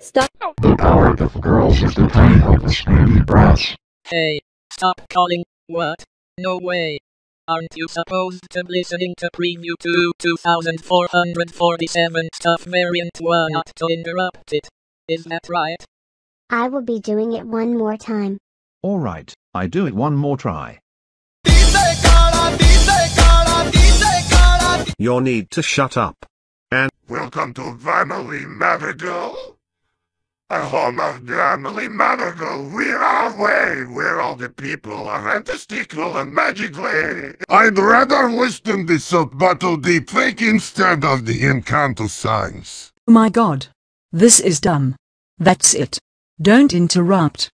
Stop. The power of girls is the tiny of the skinny brass. Hey, stop calling. What? No way. Aren't you supposed to be listening to preview 2447 stuff variant 1 not to interrupt it? Is that right? I will be doing it one more time. Alright, I do it one more try. You need to shut up. Welcome to Family Medical. A home of Family Medical. We're our way. Where all the people are fantastical and magically. I'd rather listen to the sub-battle deep fake instead of the encanto signs. Oh my god. This is dumb. That's it. Don't interrupt.